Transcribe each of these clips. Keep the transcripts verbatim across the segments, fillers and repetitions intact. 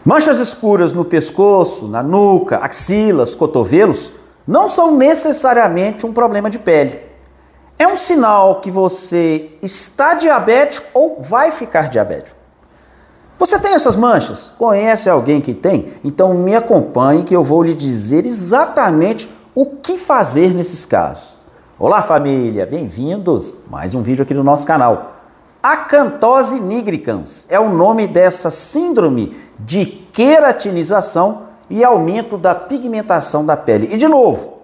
Manchas escuras no pescoço, na nuca, axilas, cotovelos não são necessariamente um problema de pele. É um sinal que você está diabético ou vai ficar diabético. Você tem essas manchas? Conhece alguém que tem? Então me acompanhe que eu vou lhe dizer exatamente o que fazer nesses casos. Olá família, bem-vindos a mais um vídeo aqui no nosso canal. Acantose nigricans é o nome dessa síndrome de queratinização e aumento da pigmentação da pele. E de novo,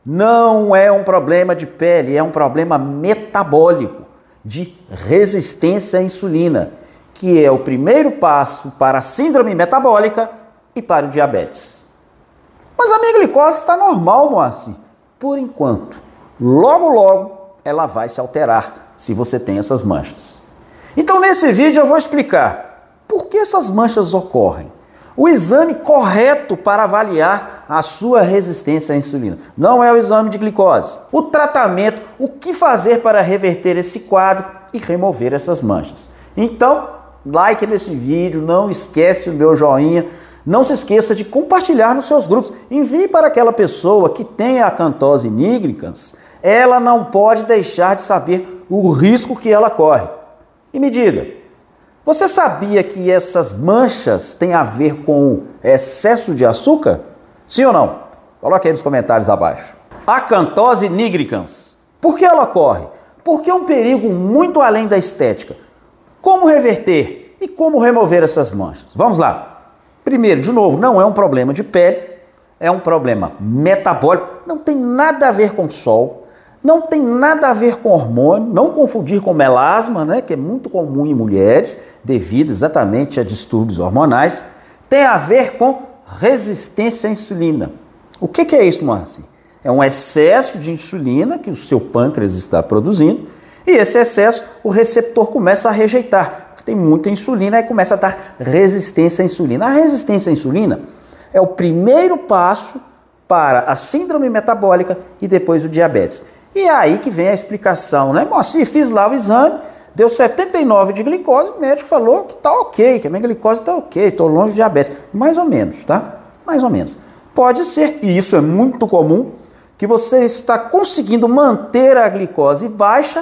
não é um problema de pele, é um problema metabólico, de resistência à insulina, que é o primeiro passo para a síndrome metabólica e para o diabetes. Mas a minha glicose está normal, Moacir, por enquanto. Logo, logo, ela vai se alterar se você tem essas manchas. Então, nesse vídeo eu vou explicar por que essas manchas ocorrem. O exame correto para avaliar a sua resistência à insulina. Não é o exame de glicose. O tratamento, o que fazer para reverter esse quadro e remover essas manchas. Então, like nesse vídeo, não esquece o meu joinha, não se esqueça de compartilhar nos seus grupos. Envie para aquela pessoa que tem a acantose nigricans. Ela não pode deixar de saber o risco que ela corre. E me diga, você sabia que essas manchas têm a ver com excesso de açúcar? Sim ou não? Coloque aí nos comentários abaixo. Acantose nigricans. Por que ela ocorre? Porque é um perigo muito além da estética. Como reverter e como remover essas manchas? Vamos lá. Primeiro, de novo, não é um problema de pele, é um problema metabólico, não tem nada a ver com sol, não tem nada a ver com hormônio, não confundir com melasma, né, que é muito comum em mulheres, devido exatamente a distúrbios hormonais, tem a ver com resistência à insulina. O que, que é isso, Moacir? É um excesso de insulina que o seu pâncreas está produzindo, e esse excesso o receptor começa a rejeitar, porque tem muita insulina e começa a dar resistência à insulina. A resistência à insulina é o primeiro passo para a síndrome metabólica e depois o diabetes. E é aí que vem a explicação, né? Moacir, fiz lá o exame, deu setenta e nove de glicose, o médico falou que tá ok, que a minha glicose tá ok, estou longe de diabetes. Mais ou menos, tá? Mais ou menos. Pode ser, e isso é muito comum, que você está conseguindo manter a glicose baixa,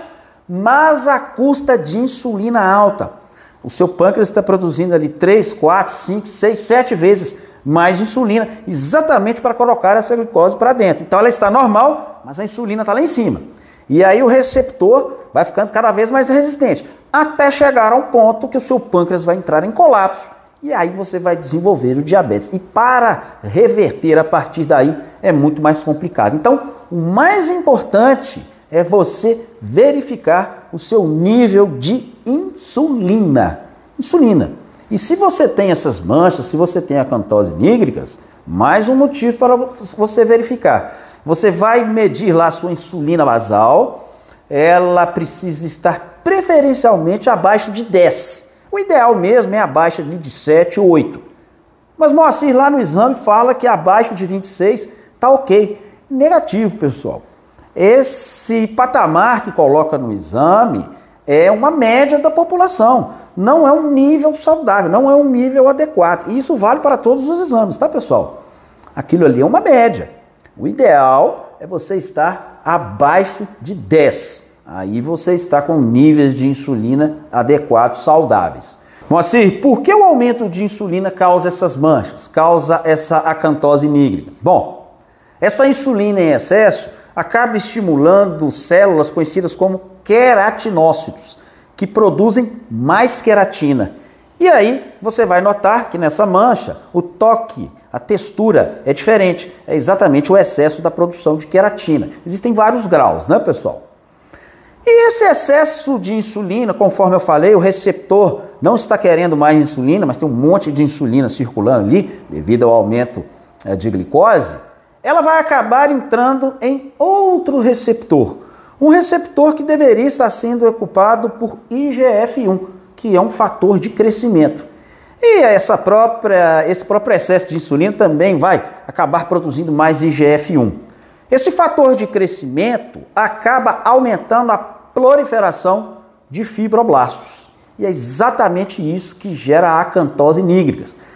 mas à custa de insulina alta. O seu pâncreas está produzindo ali três, quatro, cinco, seis, sete vezes mais insulina, exatamente para colocar essa glicose para dentro. Então ela está normal, mas a insulina está lá em cima. E aí o receptor vai ficando cada vez mais resistente, até chegar a um ponto que o seu pâncreas vai entrar em colapso, e aí você vai desenvolver o diabetes. E para reverter a partir daí é muito mais complicado. Então, o mais importante é você verificar o seu nível de insulina. Insulina. E se você tem essas manchas, se você tem acantose nigricans, mais um motivo para você verificar. Você vai medir lá a sua insulina basal, ela precisa estar preferencialmente abaixo de dez. O ideal mesmo é abaixo de sete ou oito. Mas Moacir, lá no exame fala que abaixo de vinte e seis está ok. Negativo, pessoal. Esse patamar que coloca no exame é uma média da população, não é um nível saudável, não é um nível adequado. E isso vale para todos os exames, tá, pessoal? Aquilo ali é uma média. O ideal é você estar abaixo de dez. Aí você está com níveis de insulina adequados, saudáveis. Moacir, por que o aumento de insulina causa essas manchas, causa essa acantose nigricans? Bom, essa insulina em excesso acaba estimulando células conhecidas como queratinócitos, que produzem mais queratina. E aí você vai notar que nessa mancha o toque, a textura é diferente. É exatamente o excesso da produção de queratina. Existem vários graus, né, pessoal? E esse excesso de insulina, conforme eu falei, o receptor não está querendo mais insulina, mas tem um monte de insulina circulando ali, devido ao aumento é, de glicose, ela vai acabar entrando em outro receptor. Um receptor que deveria estar sendo ocupado por I G F um, que é um fator de crescimento. E essa própria, esse próprio excesso de insulina também vai acabar produzindo mais I G F um. Esse fator de crescimento acaba aumentando a proliferação de fibroblastos. E é exatamente isso que gera a acantose nigricans,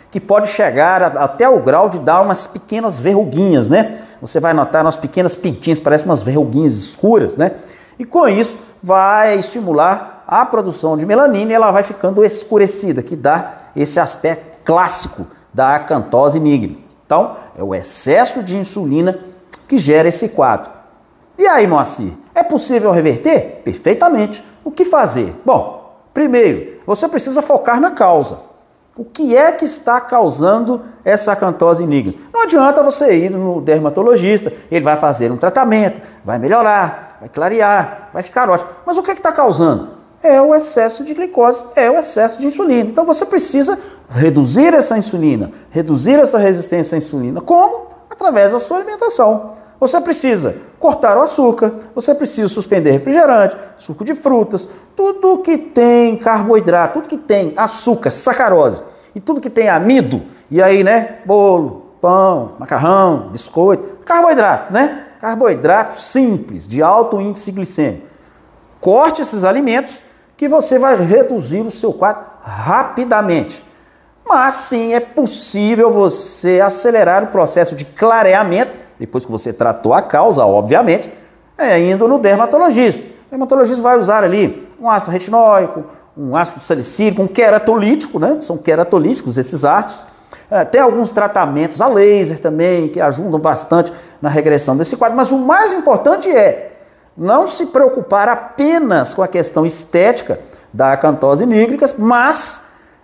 que pode chegar a, até o grau de dar umas pequenas verruguinhas, né? Você vai notar umas pequenas pintinhas, parecem umas verruguinhas escuras, né? E com isso vai estimular a produção de melanina e ela vai ficando escurecida, que dá esse aspecto clássico da acantose nigricans. Então, é o excesso de insulina que gera esse quadro. E aí, Moacir, é possível reverter? Perfeitamente. O que fazer? Bom, primeiro, você precisa focar na causa. O que é que está causando essa acantose nigricans? Não adianta você ir no dermatologista, ele vai fazer um tratamento, vai melhorar, vai clarear, vai ficar ótimo. Mas o que é que está causando? É o excesso de glicose, é o excesso de insulina. Então você precisa reduzir essa insulina, reduzir essa resistência à insulina. Como? Através da sua alimentação. Você precisa cortar o açúcar, você precisa suspender refrigerante, suco de frutas, tudo que tem carboidrato, tudo que tem açúcar, sacarose e tudo que tem amido, e aí, né, bolo, pão, macarrão, biscoito, carboidrato, né? Carboidrato simples, de alto índice glicêmico. Corte esses alimentos que você vai reduzir o seu quadro rapidamente. Mas sim, é possível você acelerar o processo de clareamento, depois que você tratou a causa, obviamente, é indo no dermatologista. O dermatologista vai usar ali um ácido retinóico, um ácido salicílico, um queratolítico, né? São queratolíticos esses ácidos. É, tem alguns tratamentos a laser também, que ajudam bastante na regressão desse quadro. Mas o mais importante é não se preocupar apenas com a questão estética da acantose nigricans, mas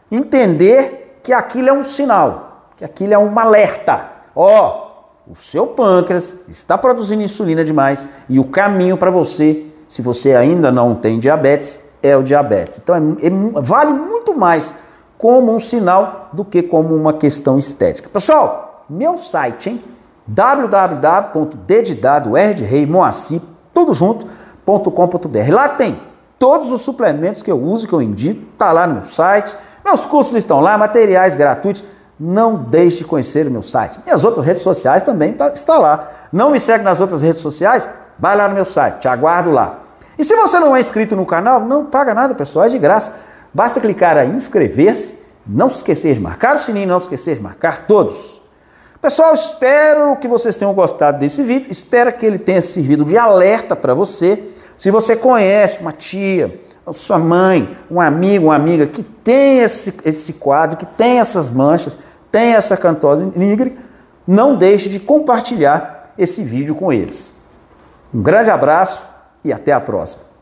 entender que aquilo é um sinal, que aquilo é um alerta. Ó, o seu pâncreas está produzindo insulina demais e o caminho para você, se você ainda não tem diabetes, é o diabetes. Então, é, é, vale muito mais como um sinal do que como uma questão estética. Pessoal, meu site, hein? w w w ponto d de dado r de rei moacir tudo junto ponto com ponto b r. Lá tem todos os suplementos que eu uso, que eu indico, tá lá no meu site. Meus cursos estão lá, materiais gratuitos. Não deixe de conhecer o meu site. Minhas outras redes sociais também tá, está lá. Não me segue nas outras redes sociais? Vai lá no meu site, te aguardo lá. E se você não é inscrito no canal, não paga nada, pessoal, é de graça. Basta clicar em inscrever-se, não se esquecer de marcar o sininho, não se esquecer de marcar todos. Pessoal, espero que vocês tenham gostado desse vídeo, espero que ele tenha servido de alerta para você. Se você conhece uma tia, sua mãe, um amigo, uma amiga que tem esse, esse quadro, que tem essas manchas, tem essa acantose nígrica, não deixe de compartilhar esse vídeo com eles. Um grande abraço e até a próxima.